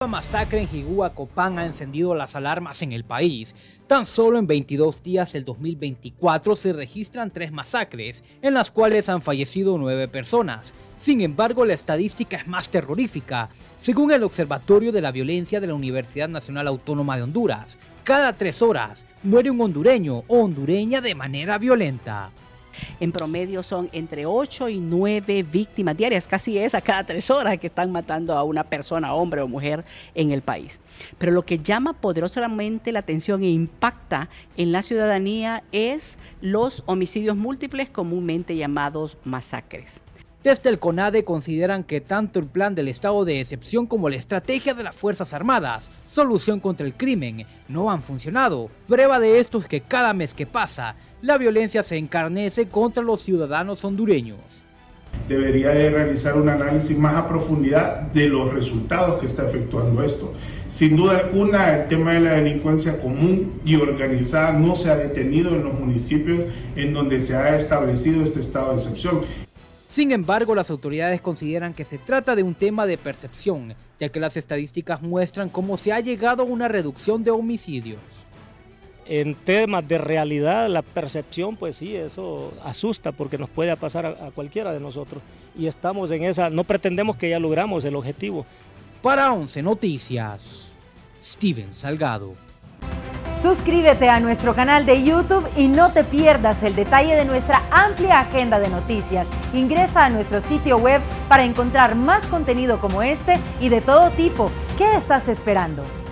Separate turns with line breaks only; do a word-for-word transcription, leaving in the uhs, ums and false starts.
nueva masacre en Jigúa, Copán, ha encendido las alarmas en el país. Tan solo en veintidós días del dos mil veinticuatro se registran tres masacres, en las cuales han fallecido nueve personas. Sin embargo, la estadística es más terrorífica. Según el Observatorio de la Violencia de la Universidad Nacional Autónoma de Honduras, cada tres horas muere un hondureño o hondureña de manera violenta.
En promedio son entre ocho y nueve víctimas diarias, casi es a cada tres horas que están matando a una persona, hombre o mujer, en el país. Pero lo que llama poderosamente la atención e impacta en la ciudadanía es los homicidios múltiples, comúnmente llamados masacres.
Desde el CONADE consideran que tanto el plan del estado de excepción como la estrategia de las Fuerzas Armadas, solución contra el crimen, no han funcionado. Prueba de esto es que cada mes que pasa, la violencia se encarnece contra los ciudadanos hondureños.
Debería de realizar un análisis más a profundidad de los resultados que está efectuando esto. Sin duda alguna, el tema de la delincuencia común y organizada no se ha detenido en los municipios en donde se ha establecido este estado de excepción.
Sin embargo, las autoridades consideran que se trata de un tema de percepción, ya que las estadísticas muestran cómo se ha llegado a una reducción de homicidios.
En temas de realidad, la percepción, pues sí, eso asusta porque nos puede pasar a, a cualquiera de nosotros. Y estamos en esa, no pretendemos que ya logramos el objetivo.
Para once Noticias, Steven Salgado.
Suscríbete a nuestro canal de YouTube y no te pierdas el detalle de nuestra amplia agenda de noticias. Ingresa a nuestro sitio web para encontrar más contenido como este y de todo tipo. ¿Qué estás esperando?